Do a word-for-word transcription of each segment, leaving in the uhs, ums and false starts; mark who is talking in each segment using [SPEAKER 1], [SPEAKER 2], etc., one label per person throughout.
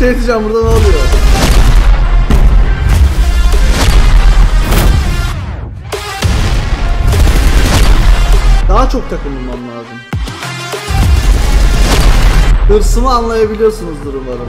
[SPEAKER 1] şey diyeceğim, burada ne oluyor? Daha çok takım bulmam lazım. Hırsımı anlayabiliyorsunuzdur umarım.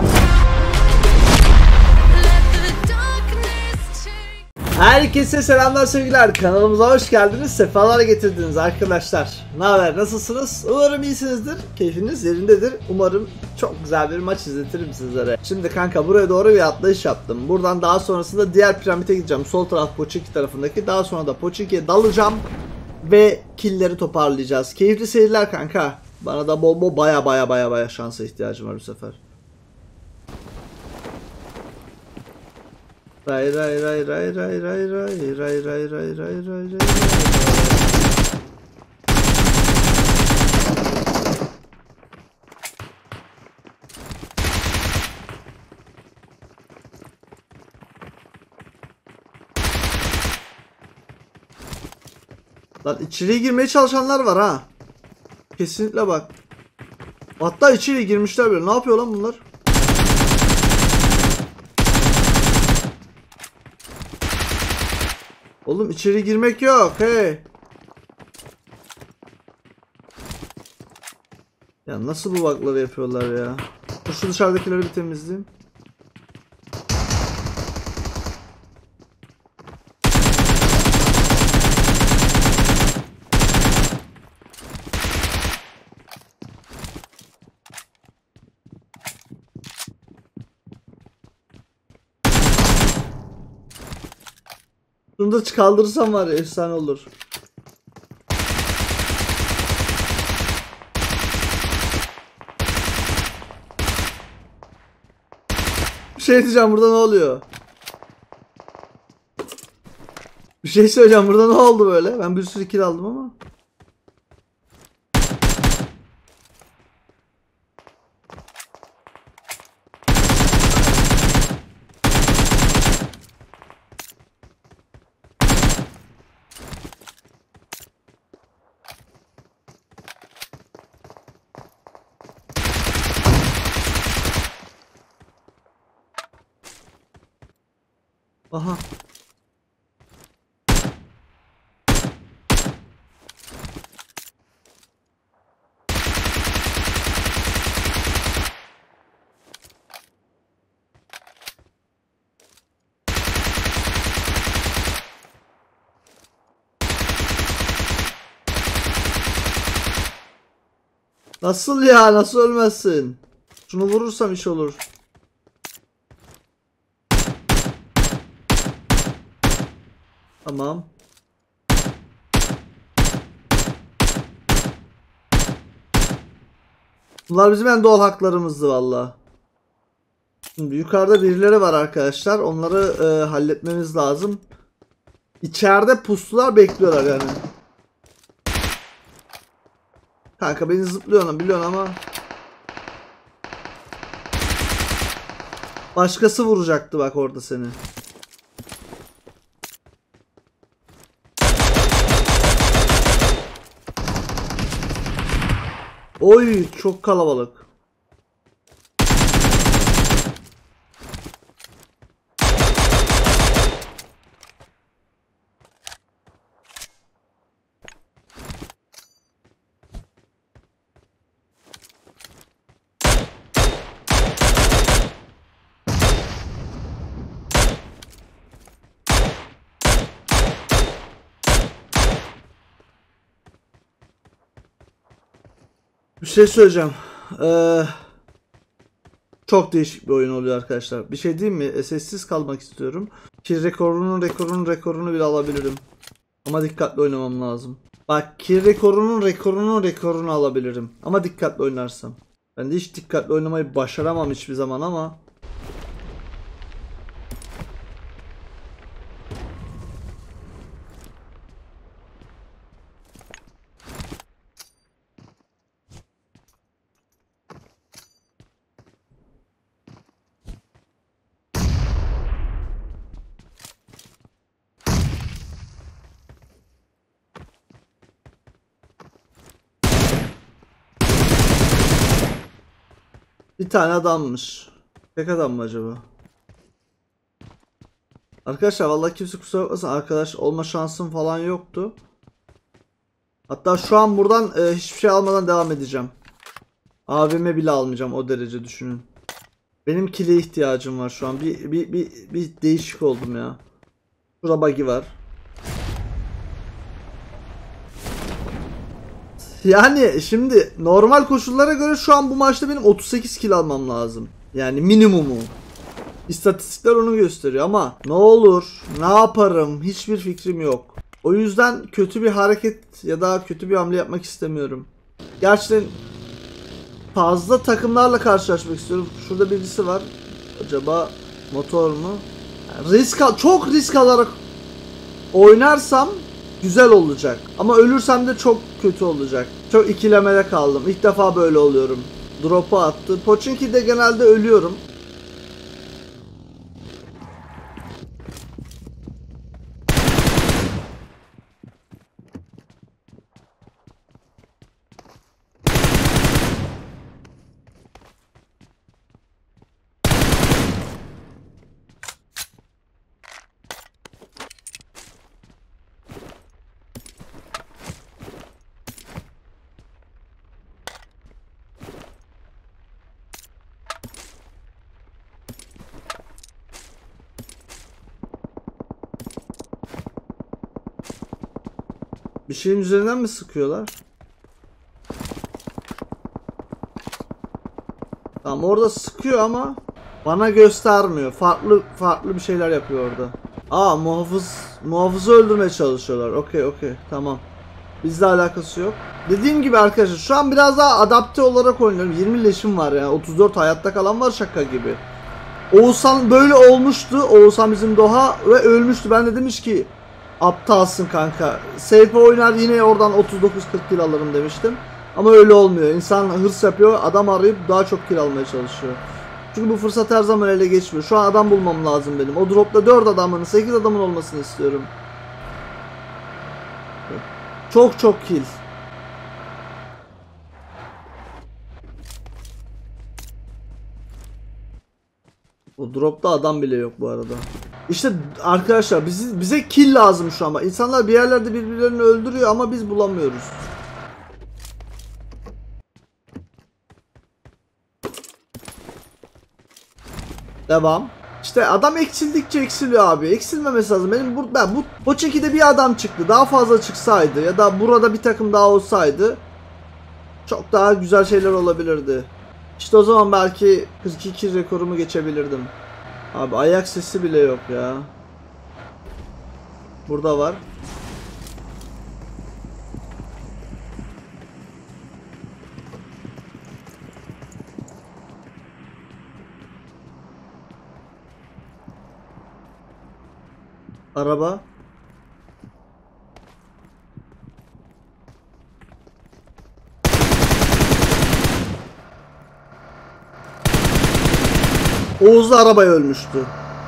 [SPEAKER 1] Herkese selamlar sevgiler, kanalımıza hoş geldiniz, sefalar getirdiniz arkadaşlar. Ne haber, nasılsınız? Umarım iyisinizdir, keyfiniz yerindedir. Umarım çok güzel bir maç izletirim sizlere. Şimdi kanka buraya doğru bir atlayış yaptım. Buradan daha sonrasında diğer piramite gideceğim. Sol taraf Pochinki tarafındaki, daha sonra da Pochinki'ye dalacağım. Ve killleri toparlayacağız. Keyifli seyirler kanka. Bana da bol bol baya baya baya baya şansa ihtiyacım var bu sefer. Ray ray ray ray ray ray ray ray ray ray ray ray ray. Lan içeriye girmeye çalışanlar var ha. Kesinlikle bak. Hatta içeriye girmişler böyle. Ne yapıyor lan bunlar? Oğlum içeri girmek yok. Hey. Ya nasıl bu bakları yapıyorlar ya? Şu dışarıdakileri bir temizleyeyim. Bunu da kaldırırsam var ya, efsane olur. Bir şey diyeceğim, burada ne oluyor? Bir şey söyleyeceğim, burada ne oldu böyle? Ben bir sürü kill aldım ama. Aha. Nasıl ya? Nasıl ölmezsin? Şunu vurursam iş olur. Tamam. Bunlar bizim en doğal haklarımızdı valla. Şimdi yukarıda birileri var arkadaşlar. Onları e, halletmemiz lazım. İçeride puslular bekliyorlar yani. Kanka beni zıplıyorsun biliyorsun ama. Başkası vuracaktı bak orada seni. Oy çok kalabalık. Bir şey söyleyeceğim. Ee, çok değişik bir oyun oluyor arkadaşlar. Bir şey diyeyim mi? Sessiz kalmak istiyorum. Kill rekorunun rekorunun rekorunu bile alabilirim. Ama dikkatli oynamam lazım. Bak kill rekorunun rekorunun rekorunu alabilirim. Ama dikkatli oynarsam. Ben de hiç dikkatli oynamayı başaramam hiçbir zaman ama. Bir tane adammış. Tek adam mı acaba? Arkadaşlar vallahi kimse kusura bakmasın, arkadaş olma şansım falan yoktu. Hatta şu an buradan e, hiçbir şey almadan devam edeceğim. Abime bile almayacağım, o derece düşünün. Benim kile ihtiyacım var şu an. Bir bir bir, bir değişik oldum ya. Şurada buggy var. Yani şimdi normal koşullara göre şu an bu maçta benim otuz sekiz kill almam lazım. Yani minimumu. İstatistikler onu gösteriyor ama ne olur, ne yaparım hiçbir fikrim yok. O yüzden kötü bir hareket ya da kötü bir hamle yapmak istemiyorum. Gerçekten fazla takımlarla karşılaşmak istiyorum. Şurada birisi var. Acaba motor mu? Yani risk al, çok risk alarak oynarsam güzel olacak. Ama ölürsem de çok kötü olacak. Çok ikilemede kaldım. İlk defa böyle oluyorum. Drop'u attı. Pochinki'de genelde ölüyorum. Bir şeyin üzerinden mi sıkıyorlar? Tamam, orada sıkıyor ama bana göstermiyor. Farklı farklı bir şeyler yapıyor orada. Aa, muhafız muhafızı öldürmeye çalışıyorlar. Okey okey tamam. Bizle alakası yok. Dediğim gibi arkadaşlar şu an biraz daha adapte olarak oynuyorum. yirmi leşim var yani. otuz dört hayatta kalan var şaka gibi. Oğuzhan böyle olmuştu. Oğuzhan bizim Doğa ve ölmüştü. Ben de demiş ki aptalsın kanka. S P oynar yine oradan otuz dokuz kırk kill alırım demiştim. Ama öyle olmuyor. İnsan hırs yapıyor. Adam arayıp daha çok kill almaya çalışıyor. Çünkü bu fırsat her zaman ele geçmiyor. Şu an adam bulmam lazım benim. O dropta dört adamın, sekiz adamın olmasını istiyorum. Çok çok kill. O dropta adam bile yok bu arada. İşte arkadaşlar bizi, bize kill lazım şu an. İnsanlar bir yerlerde birbirlerini öldürüyor ama biz bulamıyoruz. Devam. İşte adam eksildikçe eksiliyor abi. Eksilmemesi lazım. Benim bu, ben bu Pochinki'de bir adam çıktı. Daha fazla çıksaydı ya da burada bir takım daha olsaydı çok daha güzel şeyler olabilirdi. İşte o zaman belki kırk iki kill rekorumu geçebilirdim. Abi ayak sesi bile yok ya. Burada var. Araba. Oğuz da arabaya ölmüştü.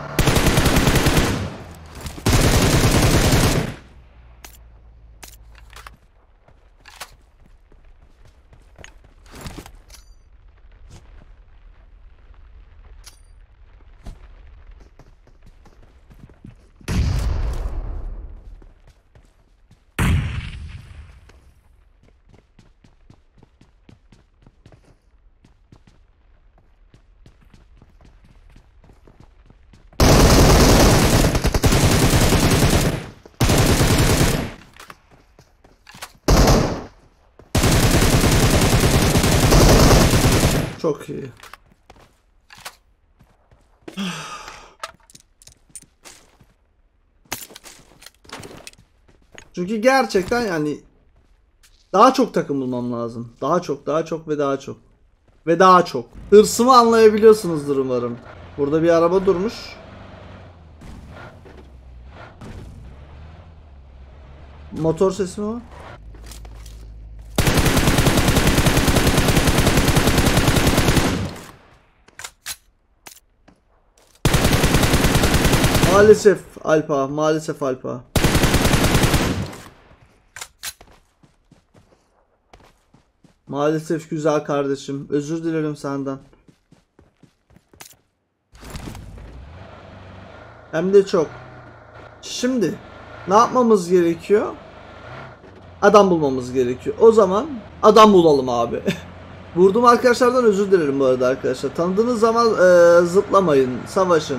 [SPEAKER 1] Çok iyi. Çünkü gerçekten yani daha çok takım bulmam lazım. Daha çok, daha çok ve daha çok. Ve daha çok. Hırsımı anlayabiliyorsunuzdur umarım. Burada bir araba durmuş. Motor sesi mi o? Maalesef Alpa, maalesef Alpa. Maalesef güzel kardeşim. Özür dilerim senden. Hem de çok. Şimdi ne yapmamız gerekiyor? Adam bulmamız gerekiyor. O zaman adam bulalım abi. Vurdum arkadaşlardan özür dilerim bu arada arkadaşlar. Tanıdığınız zaman e, zıplamayın, savaşın.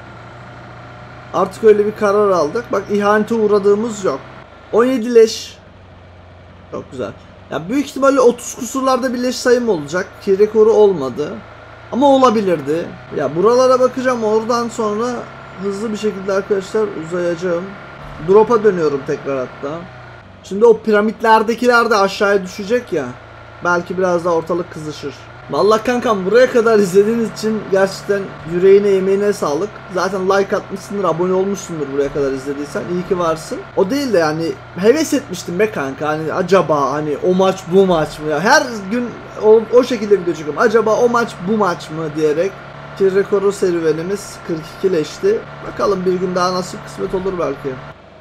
[SPEAKER 1] Artık öyle bir karar aldık. Bak ihanete uğradığımız yok. on yedi leş. Çok güzel. Ya büyük ihtimalle otuz kusurlarda bir leş sayım olacak ki rekoru olmadı. Ama olabilirdi. Ya buralara bakacağım, oradan sonra hızlı bir şekilde arkadaşlar uzayacağım. Drop'a dönüyorum tekrar hatta. Şimdi o piramitlerdekiler de aşağıya düşecek ya. Belki biraz daha ortalık kızışır. Vallahi kankam buraya kadar izlediğiniz için gerçekten yüreğine yemeğine sağlık. Zaten like atmışsındır, abone olmuşsundur buraya kadar izlediysen. İyi ki varsın. O değil de yani heves etmiştim be kanka. Hani acaba hani o maç bu maç mı ya? Her gün o, o şekilde video çekiyorum. Acaba o maç bu maç mı diyerek. Ki rekoru serüvenimiz kırk iki leşti. Bakalım bir gün daha nasip kısmet olur belki.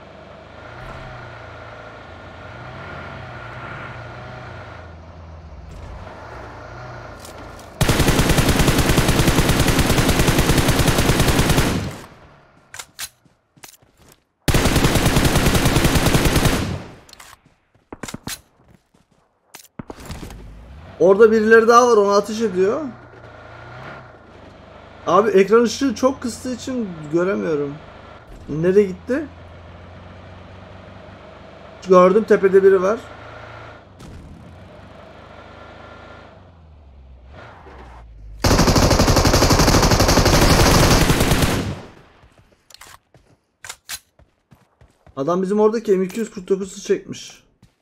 [SPEAKER 1] Orada birileri daha var, ona ateş ediyor. Abi ekran ışığı çok kıstığı için göremiyorum. Nereye gitti? Gördüm, tepede biri var. Adam bizim oradaki M iki yüz kırk dokuzu çekmiş.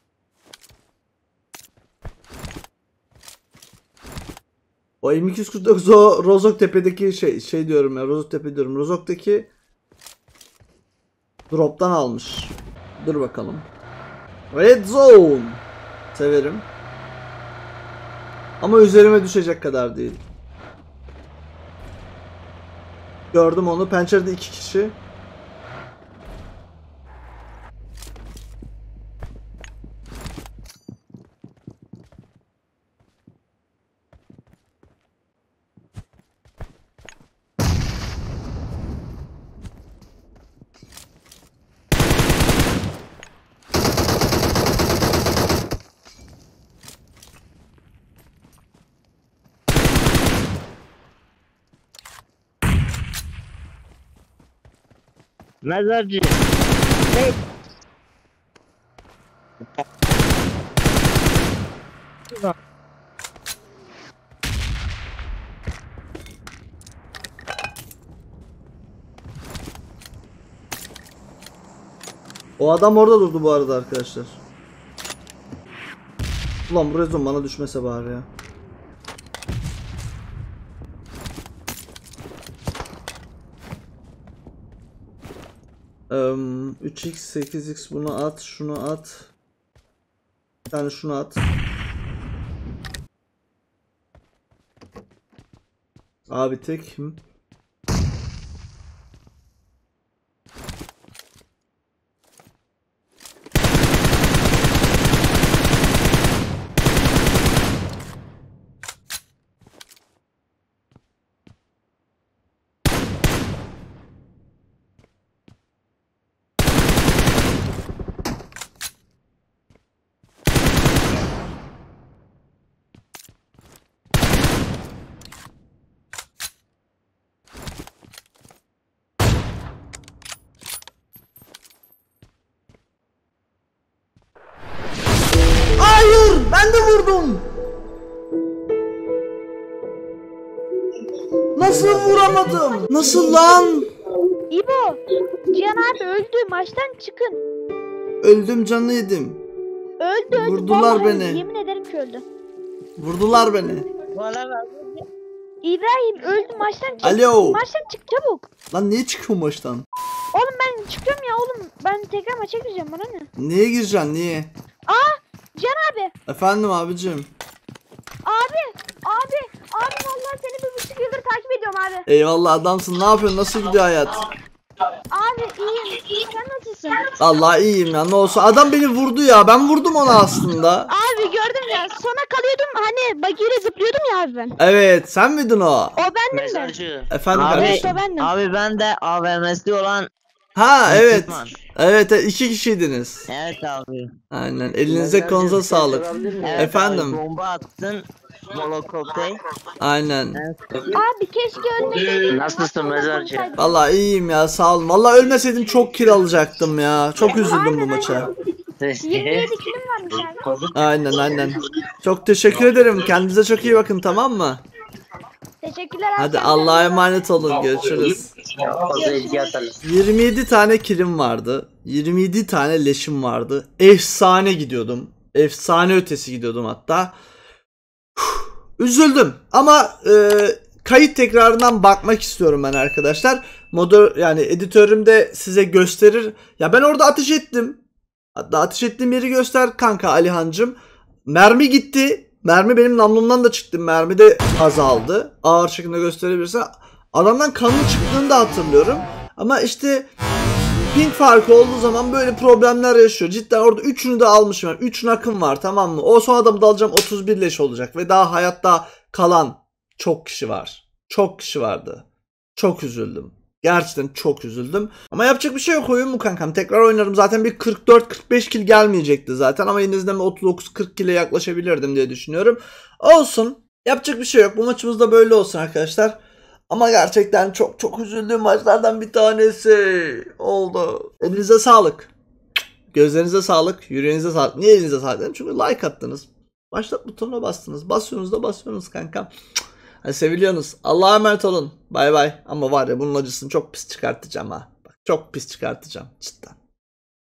[SPEAKER 1] O M iki yüz kırk dokuz o Rozoktepe'deki şey şey diyorum ya, Rozoktepe diyorum. Rozok'taki drop'tan almış. Dur bakalım. Red Zone. Severim. Ama üzerime düşecek kadar değil. Gördüm onu. Pencerede iki kişi.
[SPEAKER 2] Mezarcı. Ne?
[SPEAKER 1] O adam orada durdu bu arada arkadaşlar. Ulan bu rezon bana düşmese bari ya. Um, üç x sekiz x bunu at, şunu at. Bir tane şunu at. Abi tek mi? Hayır, ben de vurdum. Nasıl vuramadım? Nasıl lan?
[SPEAKER 3] İbo, Cihan abi öldü. Maçtan çıkın.
[SPEAKER 1] Öldüm, canını yedim.
[SPEAKER 3] Öldü öldü.
[SPEAKER 1] Vurdular
[SPEAKER 3] Vallahi
[SPEAKER 1] beni.
[SPEAKER 3] Yemin ederim ki öldü.
[SPEAKER 1] Vurdular beni.
[SPEAKER 2] Bana bak.
[SPEAKER 3] İbrahim öldü, maçtan çık.
[SPEAKER 1] Alo.
[SPEAKER 3] Maçtan çık çabuk.
[SPEAKER 1] Lan niye çıkıyorsun baştan?
[SPEAKER 3] Oğlum ben çıkıyorum ya oğlum. Ben tekrar maça gireceğim, bana ne?
[SPEAKER 1] Niye gireceksin, niye?
[SPEAKER 3] Aa, Cihan abi.
[SPEAKER 1] Efendim abicim.
[SPEAKER 3] Abi. Abi. Abi vallahi seni bir buçuk yıldır takip ediyorum abi.
[SPEAKER 1] Eyvallah adamsın, ne yapıyorsun, nasıl gidiyor hayat?
[SPEAKER 3] Abi iyiyim. İyi, sen nasılsın?
[SPEAKER 1] Vallahi iyiyim ya, ne olsa adam beni vurdu ya, ben vurdum ona aslında.
[SPEAKER 3] Abi gördüm ya, sona kalıyordum hani bagiyle zıplıyordum ya abi ben.
[SPEAKER 1] Evet, sen miydin o?
[SPEAKER 3] O bendim de.
[SPEAKER 2] Mezarcı.
[SPEAKER 1] Efendim
[SPEAKER 2] Abi,
[SPEAKER 1] kardeşim.
[SPEAKER 3] Evet, o bendim.
[SPEAKER 2] abi ben de A V M'si olan
[SPEAKER 1] Ha evet.
[SPEAKER 2] Müslüman.
[SPEAKER 1] Evet, evet, iki kişiydiniz.
[SPEAKER 2] Evet abi.
[SPEAKER 1] Aynen. Elinize konuza sağlık.
[SPEAKER 2] Evet
[SPEAKER 1] Efendim.
[SPEAKER 2] Abi, bomba attın. Molotof'ta.
[SPEAKER 1] Aynen.
[SPEAKER 3] Abi keşke ölmeseydin.
[SPEAKER 2] Nasılsın mezarcı?
[SPEAKER 1] Vallahi iyiyim ya, sağ olun. Vallahi ölmeseydim çok kill alacaktım ya. Çok üzüldüm bu maça.
[SPEAKER 3] yirmi yedi kilim varmış abi.
[SPEAKER 1] Aynen aynen. Çok teşekkür ederim. Kendinize çok iyi bakın, tamam mı?
[SPEAKER 3] Teşekkürler abi.
[SPEAKER 1] Hadi Allah'a emanet olun. Görüşürüz. yirmi yedi tane killim vardı. yirmi yedi tane leşim vardı. Efsane gidiyordum. Efsane ötesi gidiyordum hatta. Uf, üzüldüm ama e, kayıt tekrarından bakmak istiyorum ben arkadaşlar. Moder yani editörüm de size gösterir. Ya ben orada ateş ettim. Hatta ateş ettiğim yeri göster kanka Alihancım. Mermi gitti. Mermi benim namlumdan da çıktı. Mermi de azaldı. Ağır şekilde gösterebilirse. Adamdan kanlı çıktığını da hatırlıyorum. Ama işte ping farkı olduğu zaman böyle problemler yaşıyor. Cidden orada üçünü de almışım. Yani üç nakım var, tamam mı? O son adamı da alacağım, otuz bir leş olacak. Ve daha hayatta kalan çok kişi var. Çok kişi vardı. Çok üzüldüm. Gerçekten çok üzüldüm. Ama yapacak bir şey yok, oyun mu kankam? Tekrar oynarım. Zaten bir kırk dört kırk beş kill gelmeyecekti zaten. Ama yine de otuz dokuz kırk kill'e yaklaşabilirdim diye düşünüyorum. Olsun. Yapacak bir şey yok. Bu maçımız da böyle olsun arkadaşlar. Ama gerçekten çok çok üzüldüğüm maçlardan bir tanesi oldu. Elinize sağlık. Gözlerinize sağlık. Yüreğinize sağlık. Niye elinize sağlık? Çünkü like attınız. Başlat butonuna bastınız. Basıyorsunuz da basıyorsunuz kankam. Hadi seviliyorsunuz. Allah'a emanet olun. Bay bay. Ama var ya bunun acısını çok pis çıkartacağım ha. Bak, çok pis çıkartacağım cidden.